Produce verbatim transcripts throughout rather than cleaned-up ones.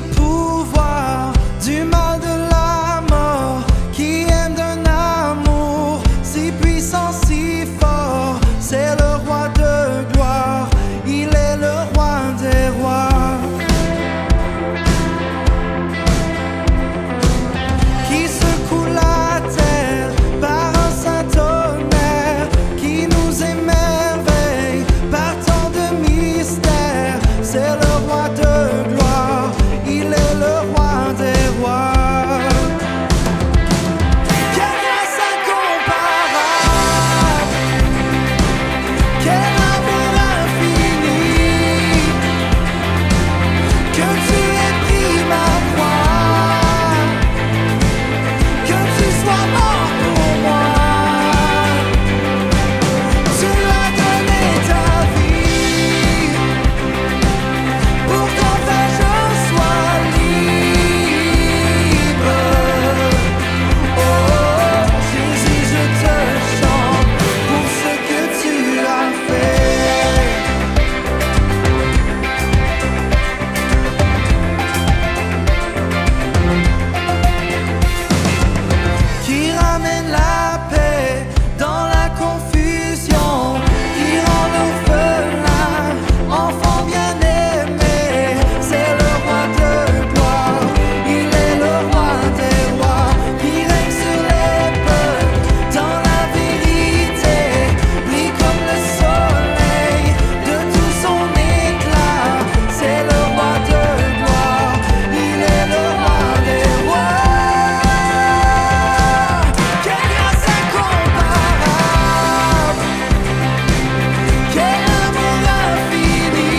pouvoir du mal de la mort, qui aime d'un amour si puissant, si fort. C'est le roi de gloire, il est le roi des rois, qui secoue la terre par un saint tonnerre, qui nous émerveille par tant de mystères. C'est le roi de gloire, il est le roi des rois. Quelle grâce incomparable, quel amour infini, que tu aies pris ma croix, que tu sois mort pour moi. Tu as donné ta vie pour qu'enfin je sois libre. Oh Jésus, je te chante pour ce que tu as fait, qui ramène la paix dans la confusion, qui rend l'orphelin enfant bien-aimé. C'est le roi de gloire, il est le roi des rois, qui règne sur les peuples dans la vérité, brille comme le soleil de tout son éclat. C'est le roi de gloire, il est le roi des rois. Quelle grâce incomparable, quel amour infini,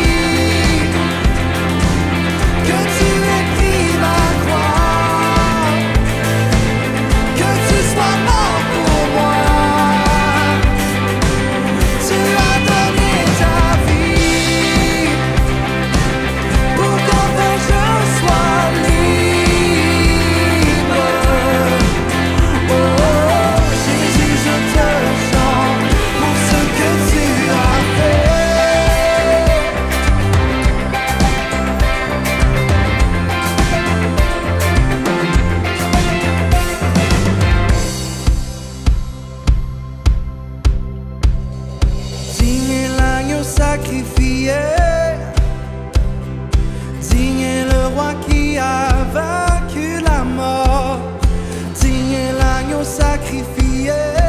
que tu aies pris ma croix, que tu sois mort pour moi. Tu as donné ta vie pour qu'enfin je sois libre. Oh Jésus, je te chante pour ce que tu as fait. Digne est l'agneau sacrifié, digne est le roi qui a vaincu la mort, digne est l'agneau sacrifié.